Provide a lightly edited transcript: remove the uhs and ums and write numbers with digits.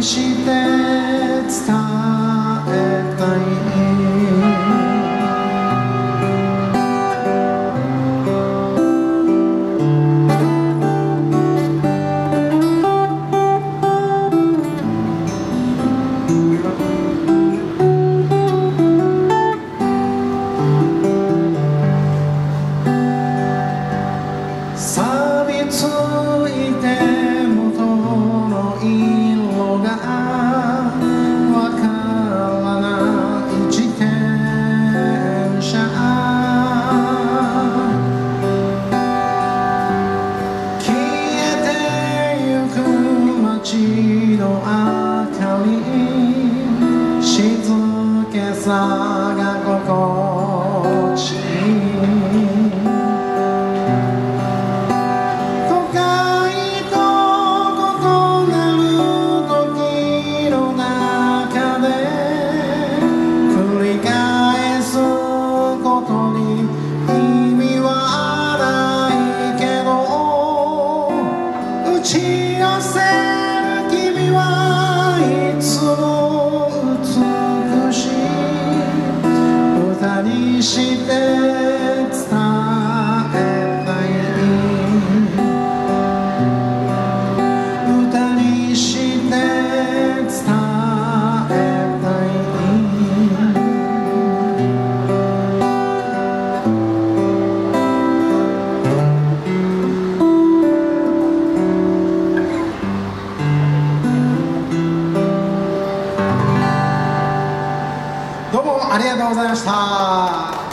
して伝えたい錆びついて元の色がわからない自転車消えてゆく街の明かり静けさが心地いい打ち寄せる君はいつも美しい歌にして伝えたい歌にして伝えたいどうもありがとうございました。